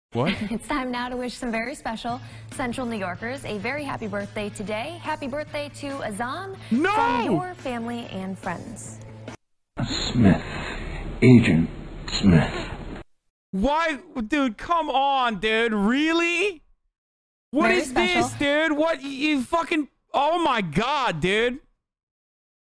What? It's time now to wish some very special Central New Yorkers a very happy birthday today. Happy birthday to Azan from your family and friends. Smith. Agent Smith. Why? Dude, come on, dude. Really? What is this, dude? What? You fucking... Oh, my God, dude.